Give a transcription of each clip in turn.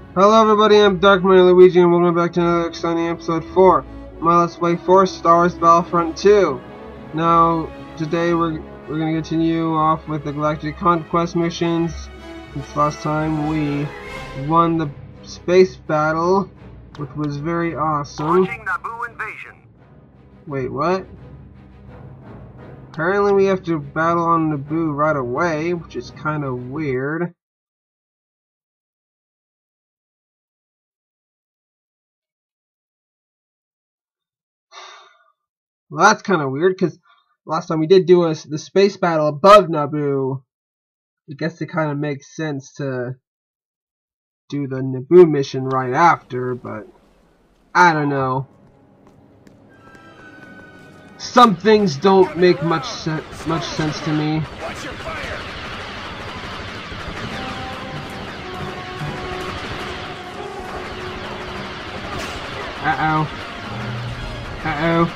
Hello everybody, I'm Dark Mario Luigi and welcome back to another exciting episode 4. My Let's Play 4 Star Wars Battlefront 2. Now, today we're going to continue off with the Galactic Conquest missions. Since last time we won the space battle, which was very awesome. Naboo invasion. Wait, what? Apparently we have to battle on Naboo right away, which is kind of weird. Well, that's kind of weird, because last time we did do the space battle above Naboo. I guess it kind of makes sense to do the Naboo mission right after, but I don't know. Some things don't make much sense to me. Watch your fire. Uh-oh. Uh-oh.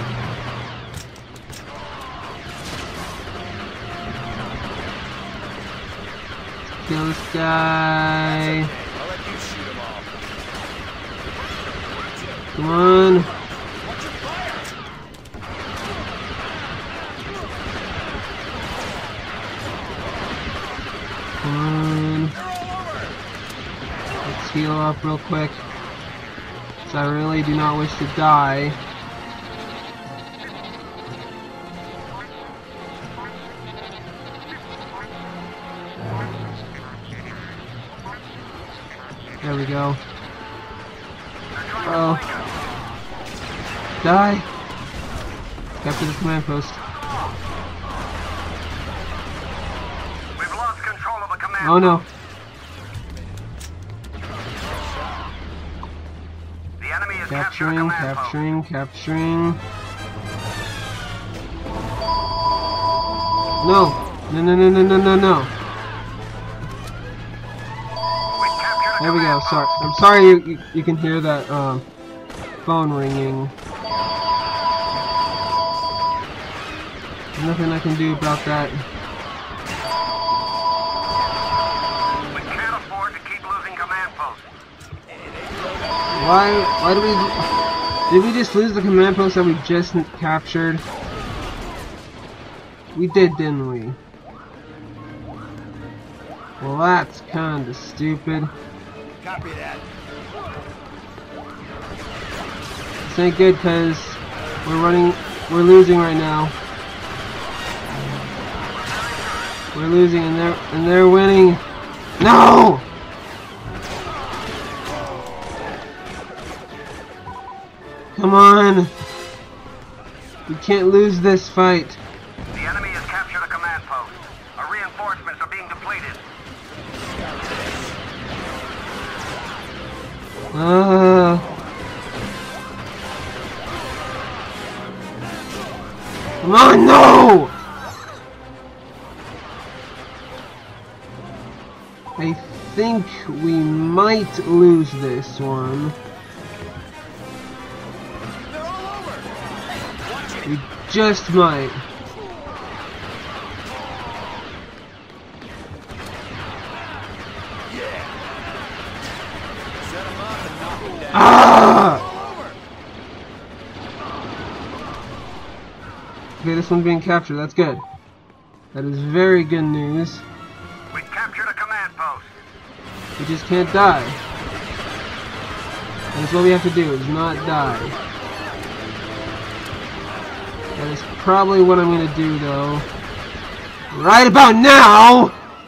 Kill this guy. I'll let you shoot them all. Come on. Watch your fire. Come on. They're all over. Let's heal up real quick. Because I really do not wish to die. There we go. Oh. Die! Capture the command post. We've lost control of the command. Oh no. The enemy is capturing the command post. Capturing. No. There we go. Sorry. I'm sorry you can hear that phone ringing. There's nothing I can do about that. We can't afford to keep losing command posts. Why did we just lose the command post that we just captured? We did, didn't we? Well, that's kinda stupid. Copy that. This ain't good because we're losing right now. We're losing and they're winning. No! Come on! We can't lose this fight. The enemy has captured a command post. Our reinforcements are being depleted. Come on, no! I think we might lose this one. They're all over. Watch it. We just might. Yeah. Set them up and knock them down. Ah! All over. Okay, this one's being captured. That's good. That is very good news. We captured a command post. We just can't die. That's what we have to do, is not die. That is probably what I'm going to do, though. Right about now!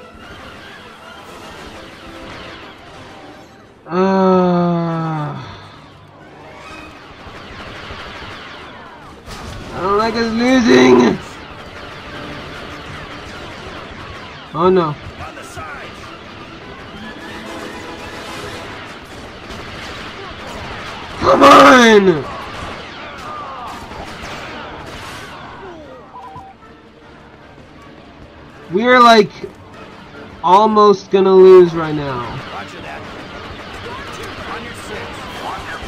I don't like us losing! Oh no. On the sides. Come on! We're like almost gonna lose right now. Roger that. On your six. Watch your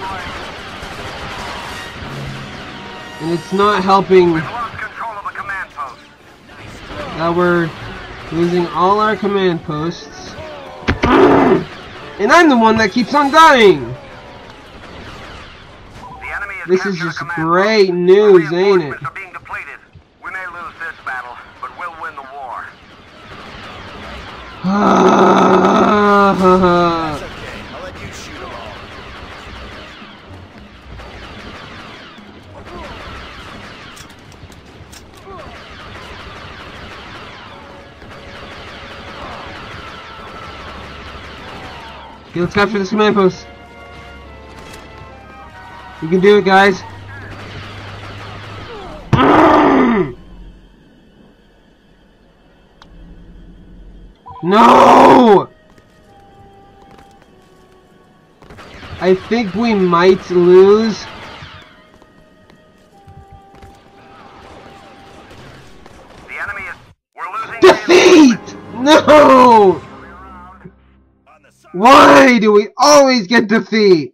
fire. And it's not helping We've lost control of the command post. that we're losing all our command posts. And I'm the one that keeps on dying! The enemy has This is captured just a command great post. news, ain't it? Reinforcements are being depleted. We may lose this battle, but we'll win the war. That's okay. I'll let you shoot them all. Okay, let's capture this command post. You can do it, guys. No! I think we might lose. The enemy is... We're losing... Defeat! No! Why do we always get defeat?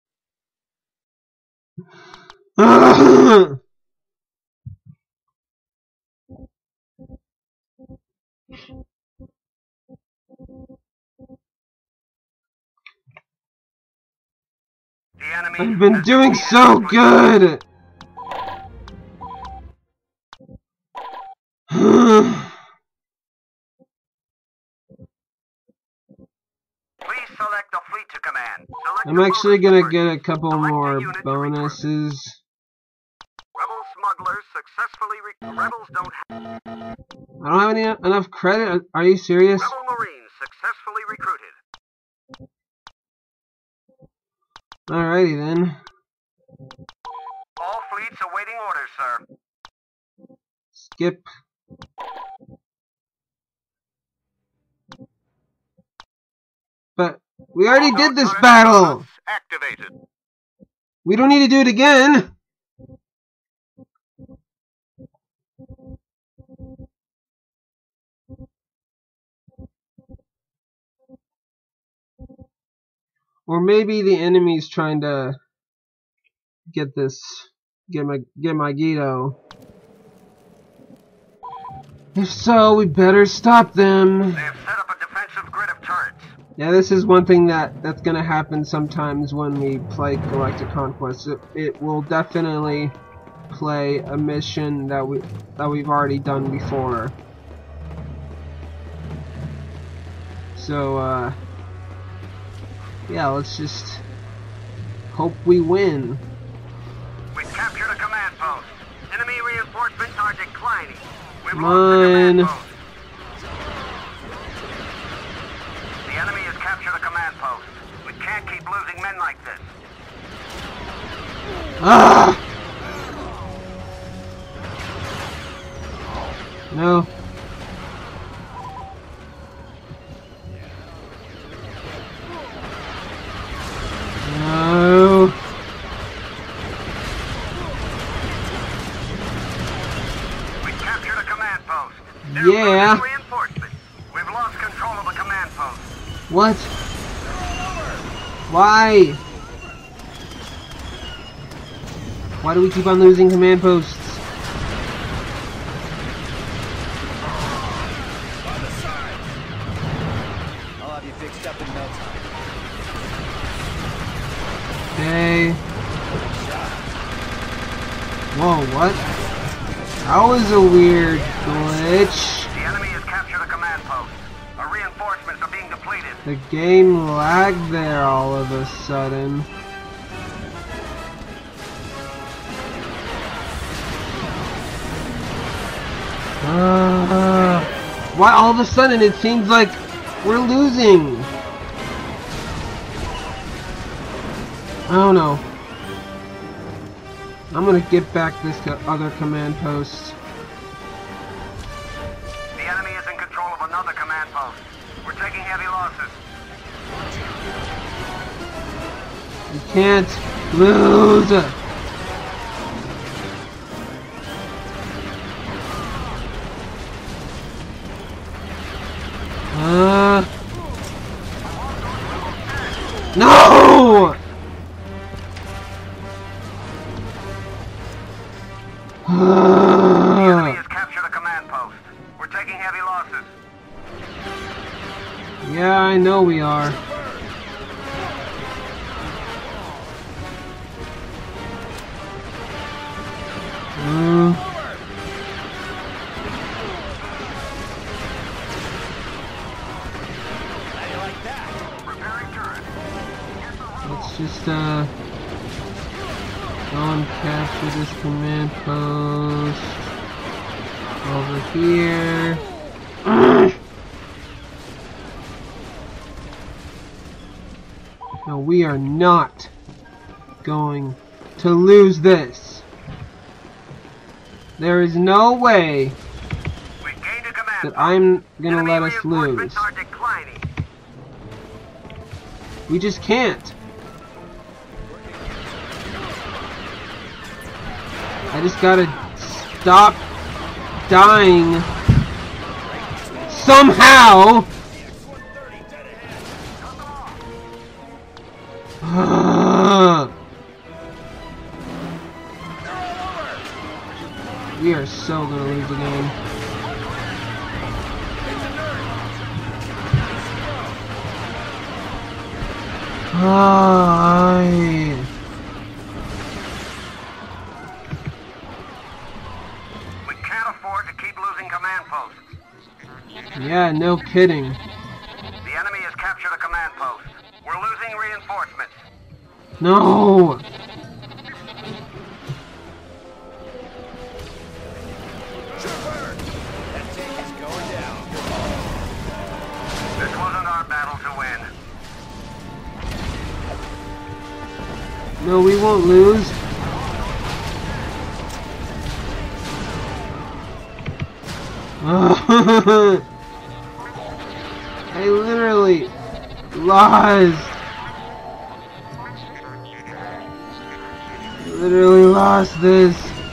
The enemy I've been has doing defeated so the good! Please select a fleet to command. Select I'm a actually bonus gonna to get a purchase. couple Select a more unit to recruit. bonuses. Rebel smugglers successfully Rebels don't have... I don't have any enough credit. Are you serious? Rebel Marines successfully recruited. Alrighty then. All fleets awaiting orders, sir. Skip. But we already did this battle! Activated. We don't need to do it again! Or maybe the enemy's trying to get my Guido. If so, we better stop them. They have set up a defensive grid of turrets. Yeah, this is one thing that's gonna happen sometimes when we play Galactic Conquest. It will definitely play a mission that we've already done before. So yeah, let's just hope we win. We captured a command post. Enemy reinforcements are declining. We've Come lost the command on. post. The enemy has captured a command post. We can't keep losing men like this. Ah! No. No. We captured a command post. Yeah. Reinforcements. We've lost control of the command post. What? Why? Why do we keep on losing command posts? I'll have you fixed up in no time. Okay. Whoa, what? That was a weird glitch. The enemy has captured a command post. Our reinforcements are being depleted. The game lagged there all of a sudden. Why all of a sudden it seems like we're losing? I don't know. I'm gonna get back this other command post. The enemy is in control of another command post. We're taking heavy losses. You can't lose. No! The enemy has captured a command post. We're taking heavy losses. Yeah, I know we are. Let's just go and capture this command post over here. No, we are not going to lose this. There is no way that I'm gonna let us lose. We just can't. I just gotta stop dying somehow. We are so gonna lose again. We can't afford to keep losing command posts. Yeah, no kidding. The enemy has captured a command post. We're losing reinforcements. No! That tank is going down. This wasn't our battle to win. No, we won't lose. I literally lost. Literally lost this.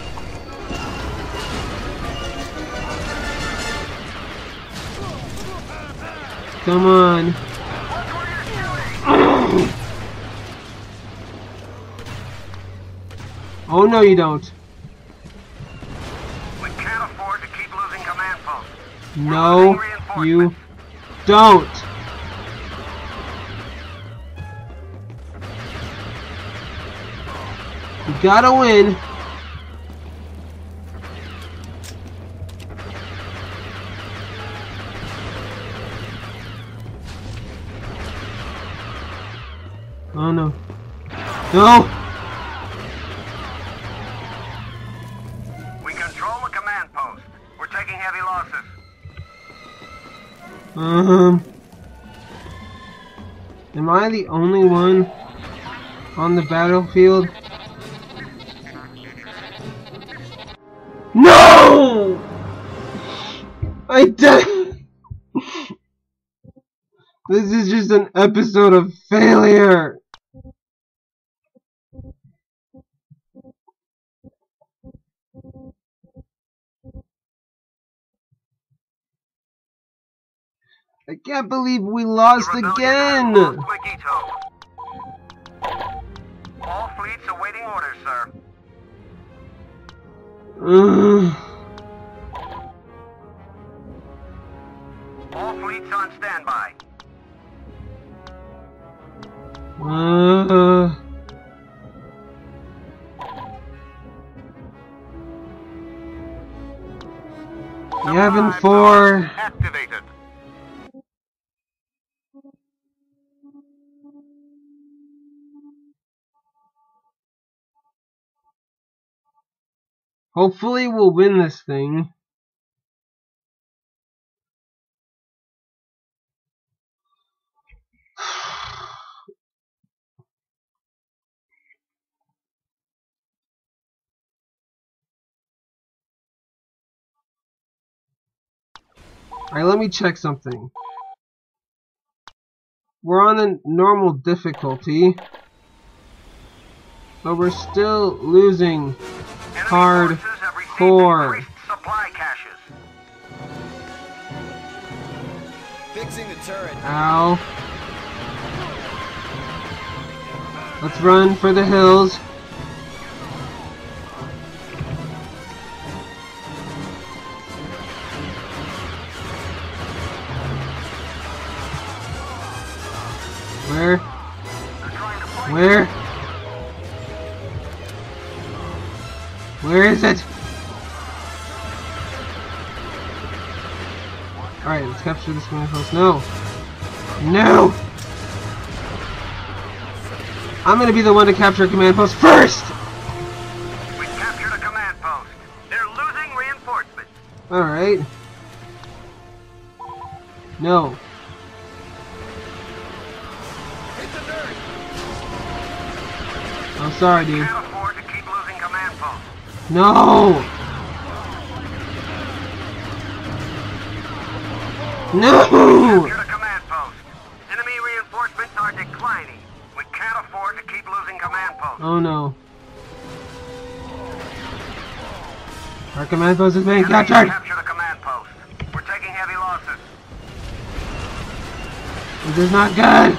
Come on. Oh no, you don't. We can't afford to keep losing command posts. No, you don't. You gotta win. Oh no. No! We control the command post. We're taking heavy losses. Am I the only one on the battlefield? No! I did. This is just an episode of failure. I can't believe we lost again. All fleets awaiting orders, sir. All fleets on standby. Yavin 4 activated. Hopefully we'll win this thing. Alright, let me check something. We're on a normal difficulty, but we're still losing hardcore. Supply caches. Fixing the turret. Ow. Let's run for the hills. Where? Where? Where is it? Alright, let's capture this command post. No! No! I'm gonna be the one to capture a command post first! We captured a command post. They're losing reinforcements. Alright. No. Hit the nerd. I'm sorry, dude. Can't afford to keep losing command posts. No! No! Captured a command post. Enemy reinforcements are declining. We can't afford to keep losing command posts. Oh no. Our command post is being Enemy captured! captured a command post. We're taking heavy losses. This is not good!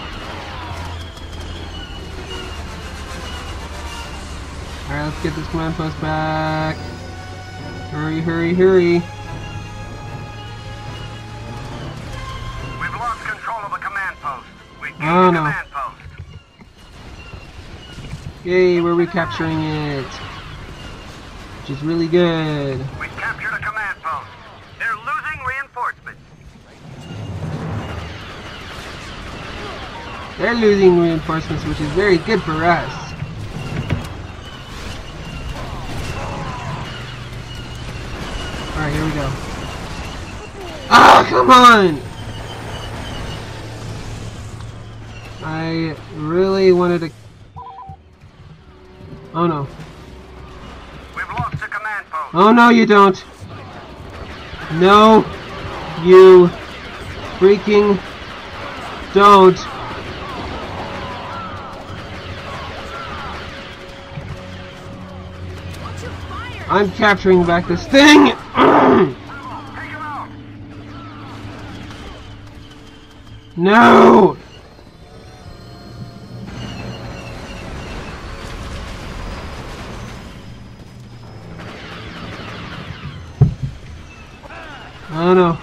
Alright, let's get this command post back. Hurry, hurry, hurry. We've lost control of a command post. We gained Oh, a no. command post. Yay, we're recapturing it. Which is really good. We captured a command post. They're losing reinforcements. They're losing reinforcements, which is very good for us. Alright, here we go. Ah, come on! I really wanted to... Oh no. We've lost a command post. Oh no, you don't! No, you freaking don't! I'm capturing back this thing! Take him out. No! Oh no.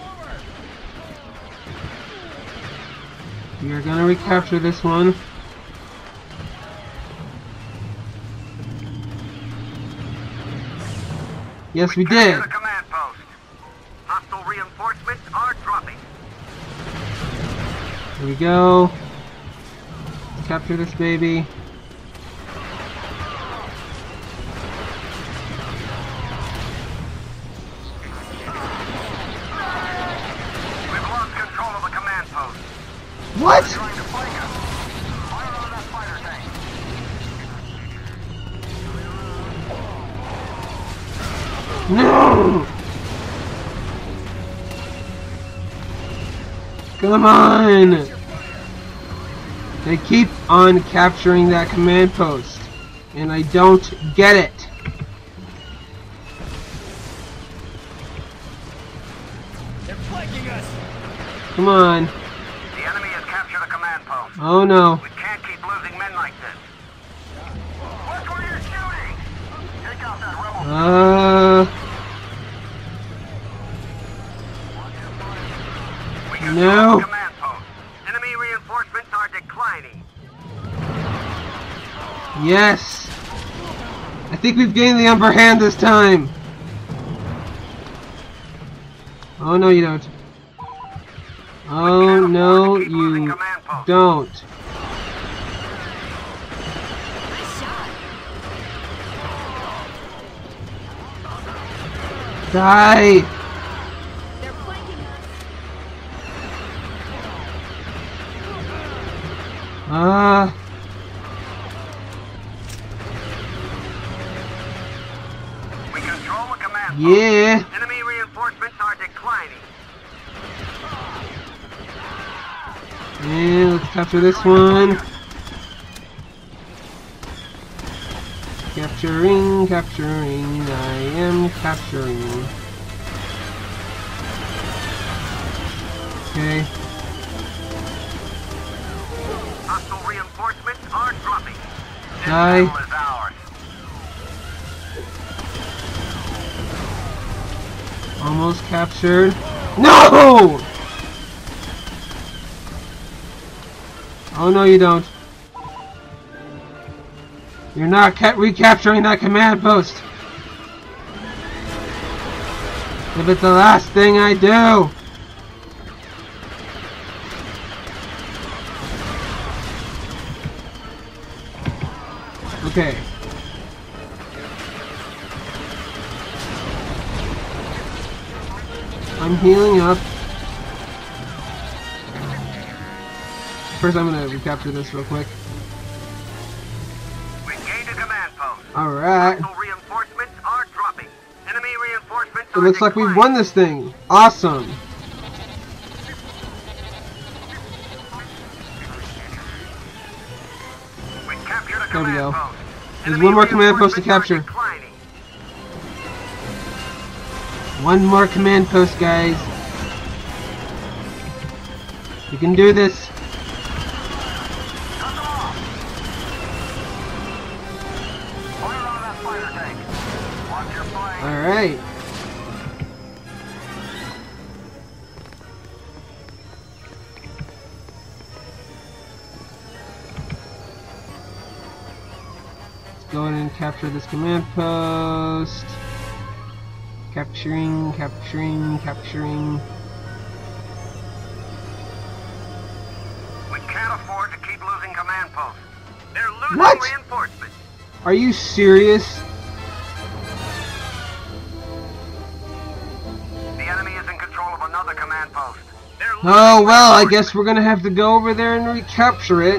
We are gonna recapture this one. Yes, we did. Captured a command post. Hostile reinforcements are dropping. Here we go. Let's capture this baby. We've lost control of a command post. What? Trying to flank us. Fire on that fighter tank. No! Come on! They keep on capturing that command post, and I don't get it. They're flanking us. Come on. The enemy has captured a command post. Oh no. We can't keep losing men like this. Look where you're shooting! Take out that rebel. We control No. the command post. Enemy reinforcements are declining. Yes. I think we've gained the upper hand this time. Oh no, you don't. Oh no, you don't. Die! They're flanking us. We control the command post. Yeah. Enemy reinforcements are declining. And let's capture this one. Capturing, capturing, I am capturing. Okay. Hostile reinforcements are dropping. This Die. battle is ours. Almost captured. No! Oh no, you don't. You're not recapturing that command post. If it's the last thing I do. Okay. I'm healing up. First, I'm gonna recapture this real quick. We gained a command post. Alright. Hostile reinforcements are dropping. Enemy reinforcements It are looks like we've declining. won this thing. Awesome. We captured a There we command go. post. There's Enemy one more command post to reinforcements are capture. declining. One more command post, guys. You can do this. Cut them off. Fire on that fighter tank. Watch your flank. Alright. Let's go ahead and capture this command post. Capturing, capturing, capturing. We can't afford to keep losing command posts. They're losing What? reinforcements. Are you serious? The enemy is in control of another command post. They're losing Oh well, I reinforcements. guess we're gonna have to go over there and recapture it.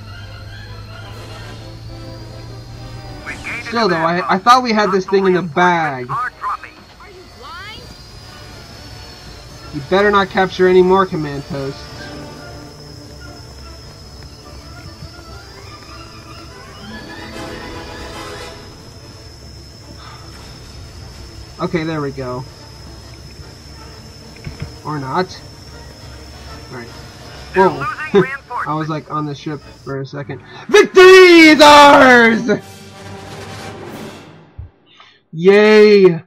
We gained a Still though, command I post. thought we had this Hostile thing in the reinforcements bag. are dropping. Are you blind? You better not capture any more command posts. Okay, there we go. Or not. Alright. They're Whoa. losing reinforcements. I was like on the ship for a second. Victory is ours! Yay!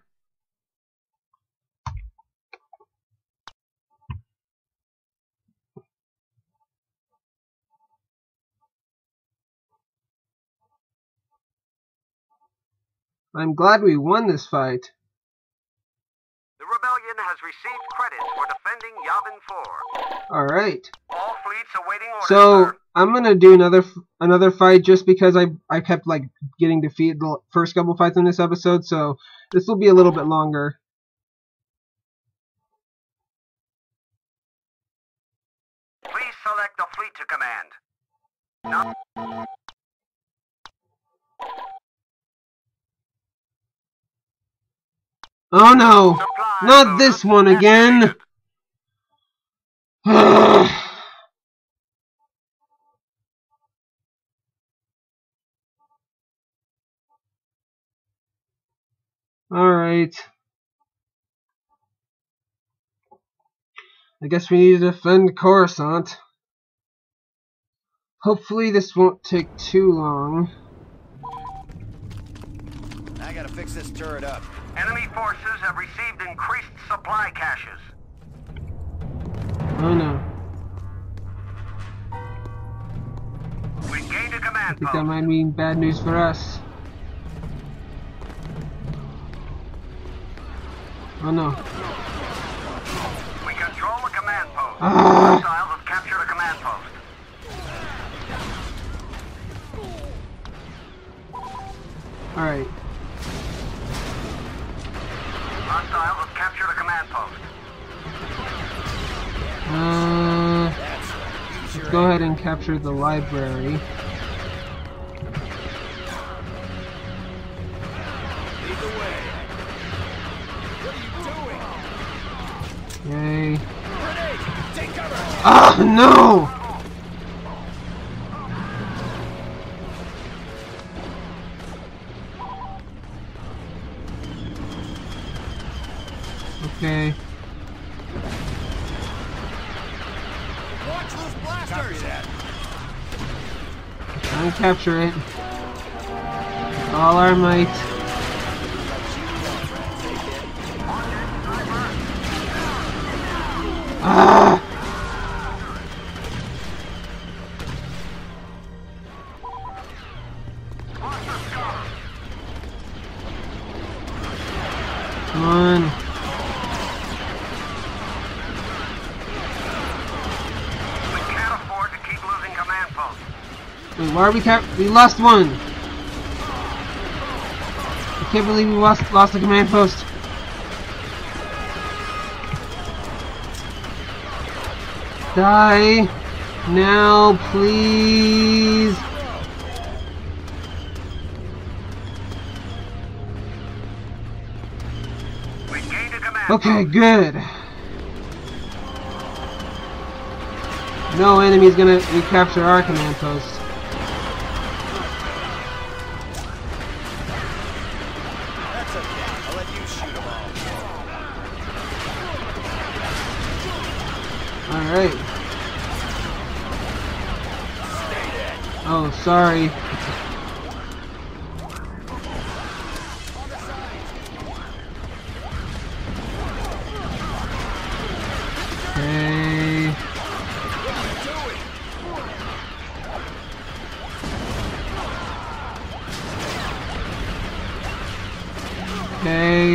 I'm glad we won this fight. The rebellion has received credits for defending Yavin 4. Alright. All fleets awaiting orders, So sir. I'm gonna do another fight just because I kept like getting defeated the first couple fights in this episode, so this will be a little bit longer. Please select a fleet to command. No. Oh no! Supply Not this one again! Alright. I guess we need to defend Coruscant. Hopefully this won't take too long. I gotta fix this turret up. Enemy forces have received increased supply caches. Oh no. We gained a I command think that post. might mean bad news for us. Oh no. We control a command post. Ah. Hostiles have captured a command post. Alright. Hostiles have captured a command post. Let's go ahead and capture the library. Lead the way. What are you doing? Yay. Grenade! Take cover! Ah, no! Okay. Watch those blasters! That. Try and capture it. All our might. Ah! Come on. We can't afford to keep losing command posts. Wait, why are we we lost one. Can't believe we lost the command post. Die now, please. We gained a command Okay, post. good. No enemy's gonna recapture our command post. That's okay. I'll let you shoot them all. Alright. Stay dead. Oh, sorry. Okay. Okay.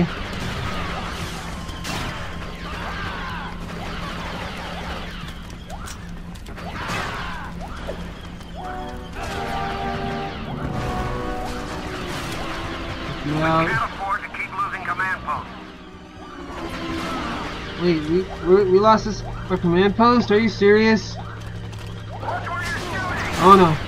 We Now, can't afford to keep losing command posts. wait, we lost this our command post? Are you serious? Watch where you're shooting! Oh no.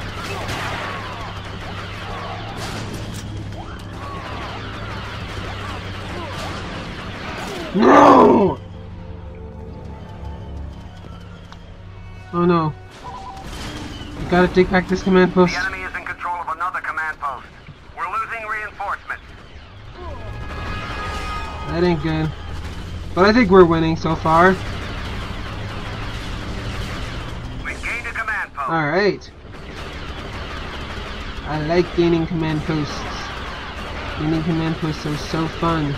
No! Oh no. We gotta take back this command post. The enemy is in control of another command post. We're losing reinforcements. That ain't good. But I think we're winning so far. We gained a command post. Alright. I like gaining command posts. Gaining command posts are so fun.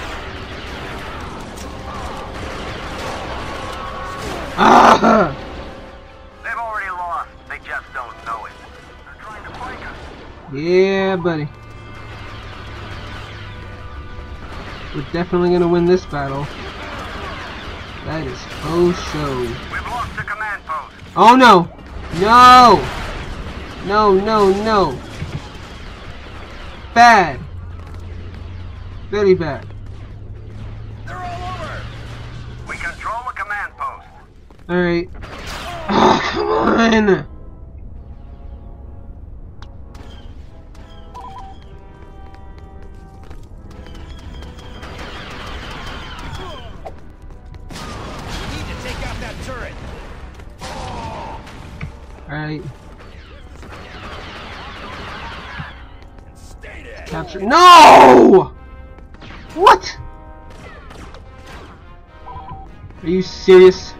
Ah! They've already lost. They just don't know it. They're trying to flank us. Yeah, buddy. We're definitely gonna win this battle. That is faux show. We've lost a command post. Oh no! No! No, no, no. Bad. Very bad. They're all over. We control a command post. Alright. Oh, come on! We need to take out that turret. Alright. Stay dead. Capture. No! What? Are you serious?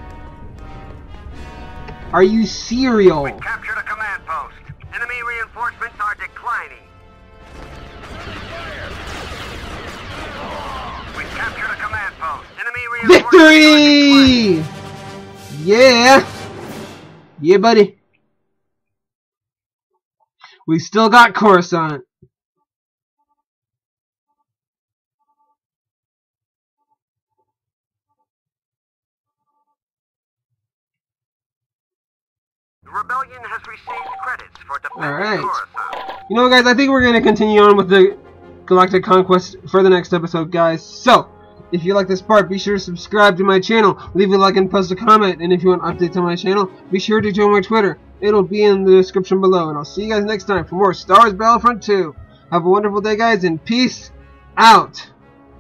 Are you serial? Captured a command post. Enemy reinforcements are declining. We captured a command post. Enemy reinforcements are declining. Victory! Yeah! Yeah, buddy. We still got Coruscant. The rebellion has received credits for defending Alright. Coruscant. You know, guys, I think we're going to continue on with the Galactic Conquest for the next episode, guys. So, if you like this part, be sure to subscribe to my channel, leave a like and post a comment, and if you want updates on my channel, be sure to join my Twitter. It'll be in the description below, and I'll see you guys next time for more Star Wars Battlefront 2. Have a wonderful day, guys, and peace out!